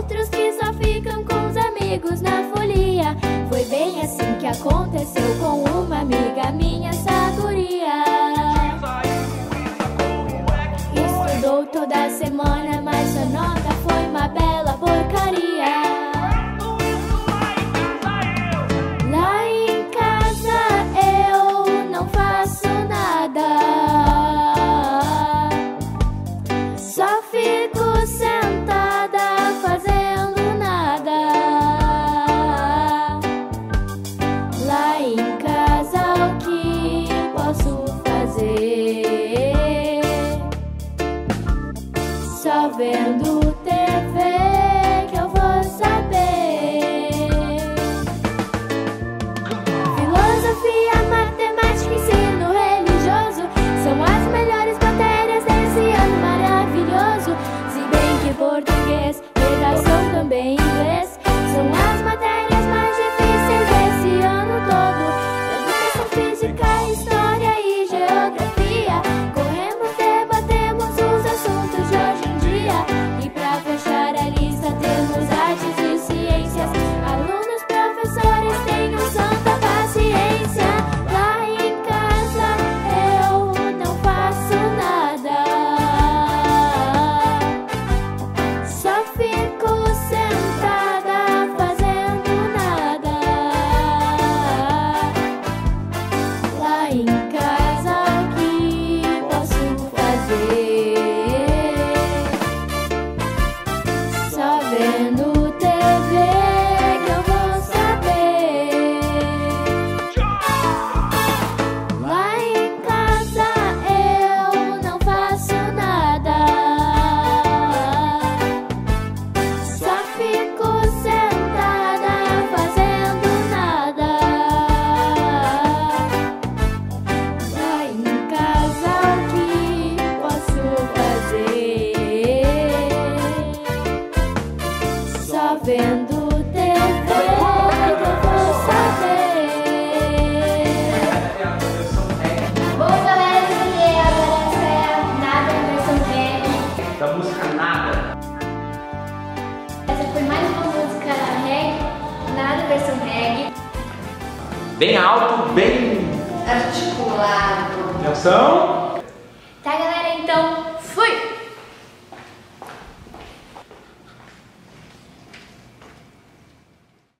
outros que só ficam com os amigos na folia. Foi bem assim que aconteceu com uma amiga minha, essa guria. Estudou toda semana, mas sua nota foi uma bela porcaria. Lá em casa eu não faço nada, só fico sentada fazendo nada. Lá em casa o que posso fazer? Só vendo TV que eu vou saber. Filosofia, matemática, ensino religioso são as melhores matérias desse ano maravilhoso. Se bem que português, redação, também inglês são as matérias mais difíceis desse ano todo. Educação física, história e geografia, corremos, debatemos os assuntos de hoje em dia. E pra fechar a lista temos artes e ciências. Alunos, professores, tenham santa paciência. Lá em casa eu não faço nada, só fico sentada fazendo nada. Lá em casa o que posso fazer? Só vendo TV que eu vou saber. Lá em casa eu não faço nada, só fico sentada fazendo nada. Lá em casa o que posso fazer? Só vendo TV que eu vou saber. Bom, galera, esse aqui é a Nada versão reggae. Da música Nada. Essa foi mais uma música reggae, Nada versão reggae. Bem alto, bem Articulado. atenção.